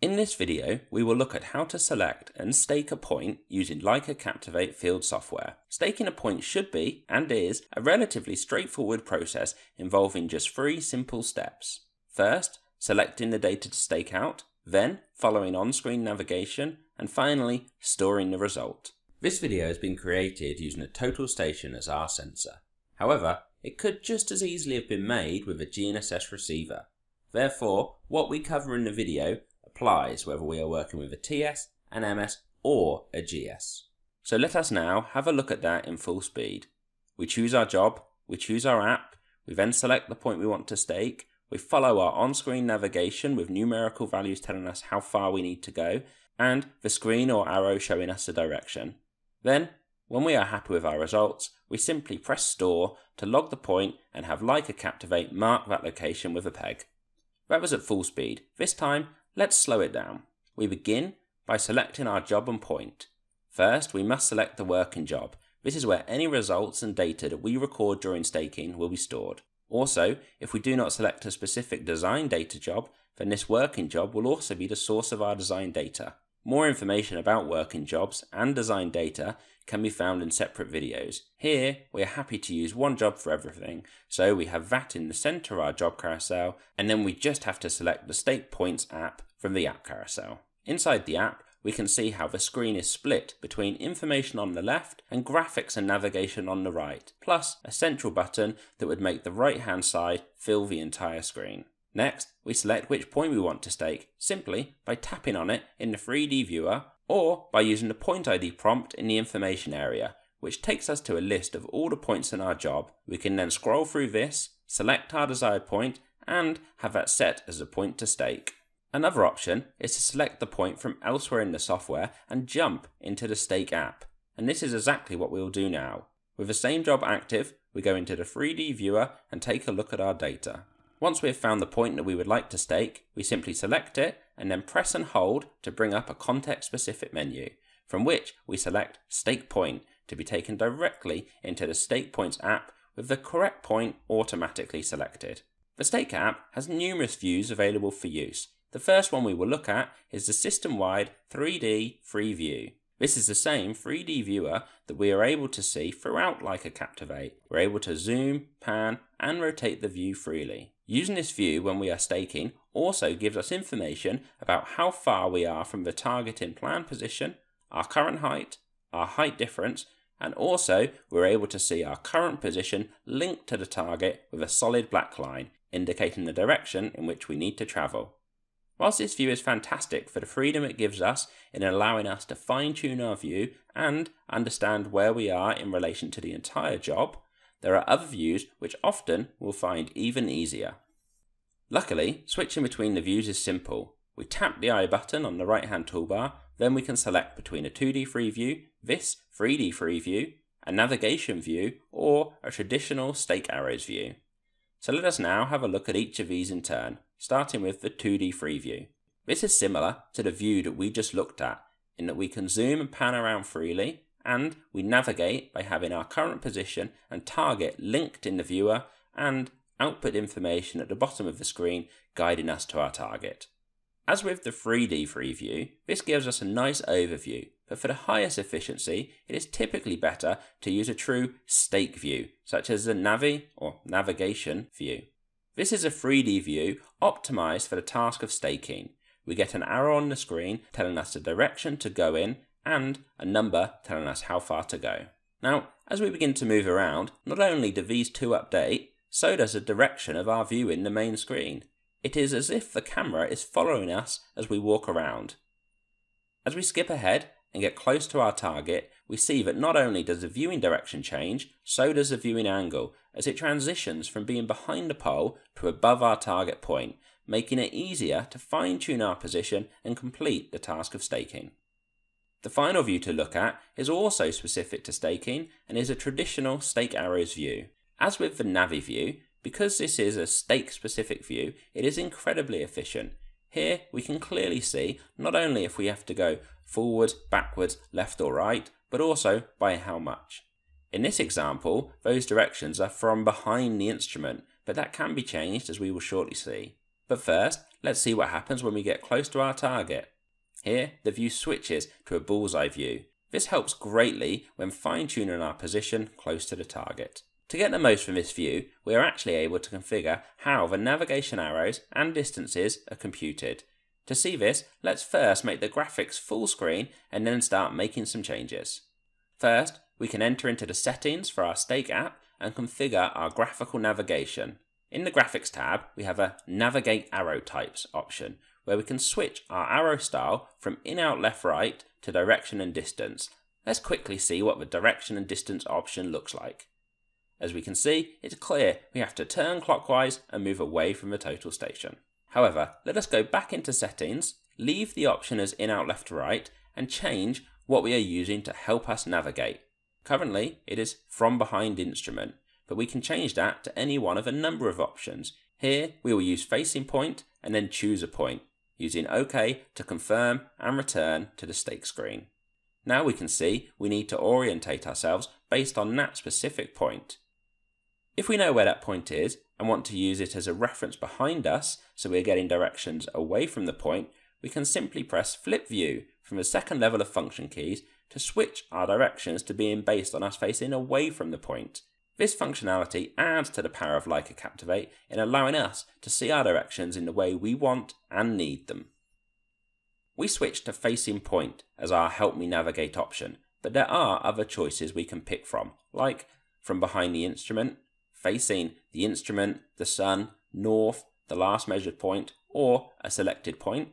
In this video, we will look at how to select and stake a point using Leica Captivate field software. Staking a point should be, and is, a relatively straightforward process involving just 3 simple steps. First, selecting the data to stake out, then following on-screen navigation, and finally, storing the result. This video has been created using a total station as our sensor. However, it could just as easily have been made with a GNSS receiver. Therefore, what we cover in the video applies whether we are working with a TS, an MS, or a GS. So let us now have a look at that in full speed. We choose our job, we choose our app, we then select the point we want to stake, we follow our on-screen navigation with numerical values telling us how far we need to go, and the screen or arrow showing us the direction. Then, when we are happy with our results, we simply press store to log the point and have Leica Captivate mark that location with a peg. That was at full speed. This time, let's slow it down. We begin by selecting our job and point. First, we must select the working job. This is where any results and data that we record during staking will be stored. Also, if we do not select a specific design data job, then this working job will also be the source of our design data. More information about working jobs and design data can be found in separate videos. Here, we are happy to use one job for everything, so we have that in the center of our job carousel, and then we just have to select the Stake Points app from the app carousel. Inside the app, we can see how the screen is split between information on the left and graphics and navigation on the right, plus a central button that would make the right-hand side fill the entire screen. Next, we select which point we want to stake simply by tapping on it in the 3D viewer or by using the point ID prompt in the information area, which takes us to a list of all the points in our job. We can then scroll through this, select our desired point, and have that set as a point to stake. Another option is to select the point from elsewhere in the software and jump into the Stake app, and this is exactly what we will do now. With the same job active, we go into the 3D viewer and take a look at our data. Once we have found the point that we would like to stake, we simply select it and then press and hold to bring up a context-specific menu, from which we select Stake Point to be taken directly into the Stake Points app with the correct point automatically selected. The Stake app has numerous views available for use. The first one we will look at is the system-wide 3D free view. This is the same 3D viewer that we are able to see throughout Leica Captivate. We're able to zoom, pan, and rotate the view freely. Using this view when we are staking also gives us information about how far we are from the target in plan position, our current height, our height difference, and also we're able to see our current position linked to the target with a solid black line, indicating the direction in which we need to travel. Whilst this view is fantastic for the freedom it gives us in allowing us to fine-tune our view and understand where we are in relation to the entire job, there are other views which often we'll find even easier. Luckily, switching between the views is simple. We tap the I button on the right-hand toolbar, then we can select between a 2D free view, this 3D free view, a navigation view, or a traditional stake arrows view. So let us now have a look at each of these in turn, starting with the 2D free view. This is similar to the view that we just looked at, in that we can zoom and pan around freely, and we navigate by having our current position and target linked in the viewer, and output information at the bottom of the screen guiding us to our target. As with the 3D free view, this gives us a nice overview, but for the highest efficiency, it is typically better to use a true stake view, such as the Navi or navigation view. This is a 3D view optimized for the task of staking. We get an arrow on the screen telling us the direction to go in and a number telling us how far to go. Now, as we begin to move around, not only do these two update, so does the direction of our view in the main screen. It is as if the camera is following us as we walk around. As we skip ahead and get close to our target, we see that not only does the viewing direction change, so does the viewing angle, as it transitions from being behind the pole to above our target point, making it easier to fine-tune our position and complete the task of staking. The final view to look at is also specific to staking and is a traditional stake arrows view. As with the Navi view, because this is a stake-specific view, it is incredibly efficient. Here we can clearly see not only if we have to go forwards, backwards, left or right, but also by how much. In this example, those directions are from behind the instrument, but that can be changed as we will shortly see. But first, let's see what happens when we get close to our target. Here, the view switches to a bullseye view. This helps greatly when fine-tuning our position close to the target. To get the most from this view, we are actually able to configure how the navigation arrows and distances are computed. To see this, let's first make the graphics full screen and then start making some changes. First, we can enter into the settings for our Stake app and configure our graphical navigation. In the Graphics tab, we have a Navigate Arrow Types option, where we can switch our arrow style from in, out, left, right to direction and distance. Let's quickly see what the direction and distance option looks like. As we can see, it's clear we have to turn clockwise and move away from the total station. However, let us go back into settings, leave the option as in, out, left, right, and change what we are using to help us navigate. Currently, it is from behind instrument, but we can change that to any one of a number of options. Here, we will use facing point and then choose a point, using OK to confirm and return to the stake screen. Now we can see we need to orientate ourselves based on that specific point. If we know where that point is and want to use it as a reference behind us so we're getting directions away from the point, we can simply press Flip View from the second level of function keys to switch our directions to being based on us facing away from the point. This functionality adds to the power of Leica Captivate in allowing us to see our directions in the way we want and need them. We switch to Facing Point as our Help Me Navigate option, but there are other choices we can pick from, like from behind the instrument, facing the instrument, the sun, north, the last measured point, or a selected point,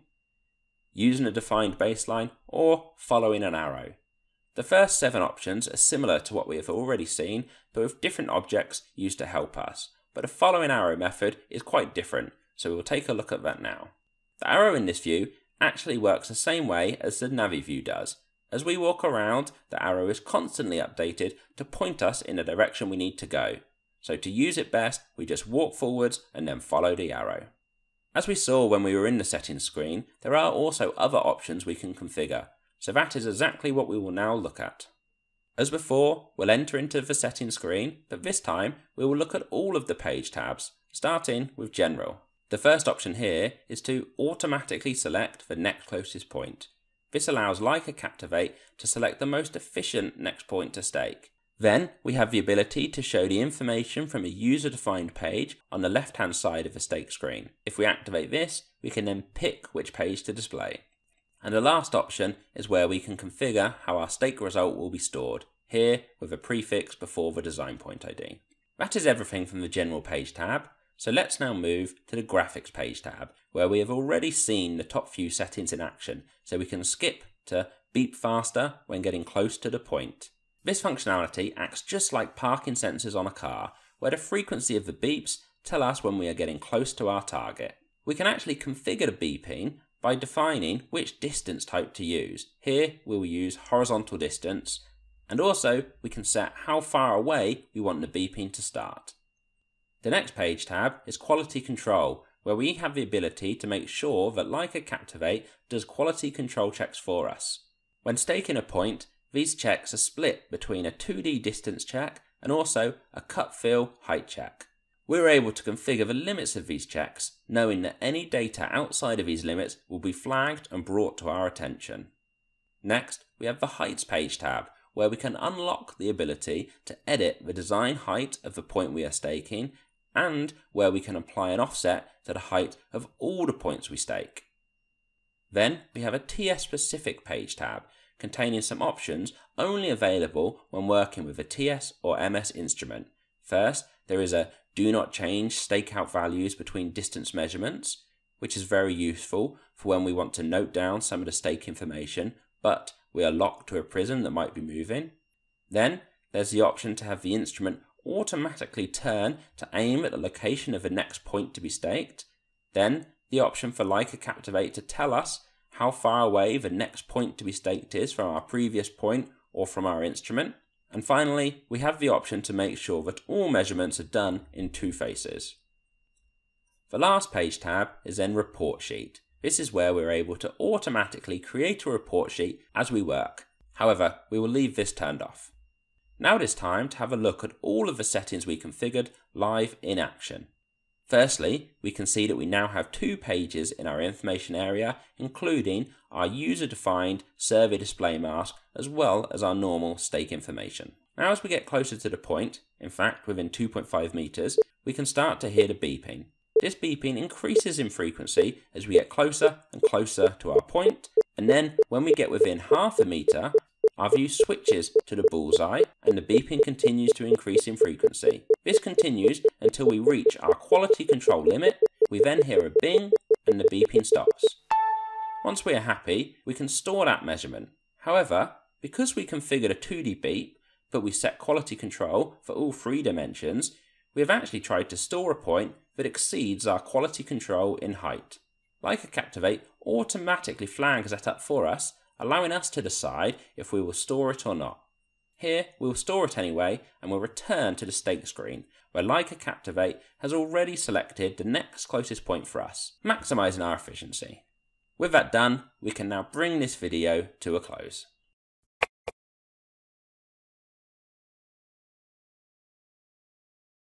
using a defined baseline, or following an arrow. The first 7 options are similar to what we have already seen, but with different objects used to help us. But the following arrow method is quite different, so we will take a look at that now. The arrow in this view actually works the same way as the Navi view does. As we walk around, the arrow is constantly updated to point us in the direction we need to go. So to use it best, we just walk forwards and then follow the arrow. As we saw when we were in the settings screen, there are also other options we can configure. So that is exactly what we will now look at. As before, we'll enter into the settings screen, but this time we will look at all of the page tabs, starting with General. The first option here is to automatically select the next closest point. This allows Leica Captivate to select the most efficient next point to stake. Then we have the ability to show the information from a user-defined page on the left-hand side of the stake screen. If we activate this, we can then pick which page to display. And the last option is where we can configure how our stake result will be stored, here with a prefix before the design point ID. That is everything from the General page tab, so let's now move to the Graphics page tab, where we have already seen the top few settings in action, so we can skip to Beep Faster when getting close to the point. This functionality acts just like parking sensors on a car, where the frequency of the beeps tell us when we are getting close to our target. We can actually configure the beeping by defining which distance type to use. Here we will use horizontal distance, and also we can set how far away we want the beeping to start. The next page tab is Quality Control, where we have the ability to make sure that Leica Captivate does quality control checks for us. When staking a point, these checks are split between a 2D distance check and also a cut fill height check. We're able to configure the limits of these checks, knowing that any data outside of these limits will be flagged and brought to our attention. Next, we have the Heights page tab, where we can unlock the ability to edit the design height of the point we are staking, and where we can apply an offset to the height of all the points we stake. Then we have a TS-specific page tab, containing some options only available when working with a TS or MS instrument. First, there is a Do Not Change Stakeout Values Between Distance Measurements, which is very useful for when we want to note down some of the stake information, but we are locked to a prism that might be moving. Then, there's the option to have the instrument automatically turn to aim at the location of the next point to be staked. Then, the option for Leica Captivate to tell us how far away the next point to be staked is from our previous point or from our instrument. And finally, we have the option to make sure that all measurements are done in 2 faces. The last page tab is then Report Sheet. This is where we're able to automatically create a report sheet as we work. However, we will leave this turned off. Now it is time to have a look at all of the settings we configured live in action. Firstly, we can see that we now have 2 pages in our information area, including our user-defined survey display mask as well as our normal stake information. Now as we get closer to the point, in fact within 2.5 meters, we can start to hear the beeping. This beeping increases in frequency as we get closer and closer to our point, and then when we get within half a meter, our view switches to the bullseye and the beeping continues to increase in frequency. This continues until we reach our quality control limit. We then hear a bing and the beeping stops. Once we are happy, we can store that measurement. However, because we configured a 2D beep, but we set quality control for all 3 dimensions, we have actually tried to store a point that exceeds our quality control in height. Leica Captivate automatically flags that up for us, allowing us to decide if we will store it or not. Here, we will store it anyway and will return to the stake screen, where Leica Captivate has already selected the next closest point for us, maximising our efficiency. With that done, we can now bring this video to a close.